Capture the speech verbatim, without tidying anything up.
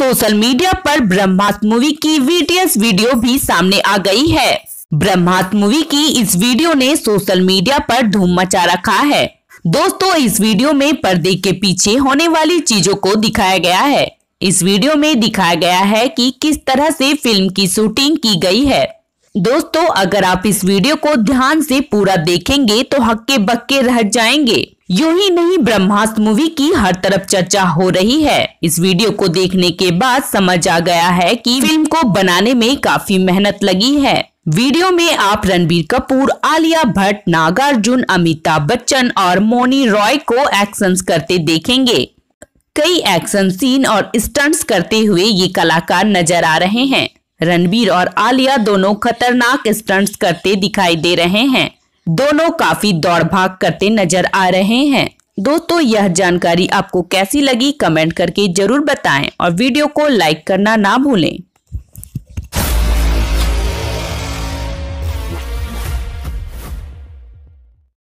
Social media पर Brahmastra movie की BTS video भी सामने आ गई है। ब्रह्मास्त्र मूवी की इस वीडियो ने सोशल मीडिया पर धूम मचा रखा है। दोस्तों, इस वीडियो में पर्दे के पीछे होने वाली चीजों को दिखाया गया है। इस वीडियो में दिखाया गया है कि किस तरह से फिल्म की शूटिंग की गई है। दोस्तों, अगर आप इस वीडियो को ध्यान से पूरा देखेंगे तो हक्के बक्के रह जाएंगे। यूं ही नहीं, ब्रह्मास्त्र मूवी की हर तरफ चर्चा हो रही है। इस वीडियो को देखने के बाद समझ आ गया है कि फिल्म को बनाने में काफी मेहनत लगी है। वीडियो में आप रणबीर कपूर, आलिया भट्ट, नागार्जुन, अमिताभ बच्चन और मौनी रॉय को एक्शंस करते देखेंगे। कई एक्शन सीन और स्टंट्स करते हुए ये कलाकार नजर आ रहे हैं। रणबीर और आलिया दोनों खतरनाक स्टंट्स करते दिखाई दे रहे हैं। दोनों काफी दौड़ भाग करते नजर आ रहे हैं। दोस्तों, यह जानकारी आपको कैसी लगी कमेंट करके जरूर बताएं और वीडियो को लाइक करना ना भूलें।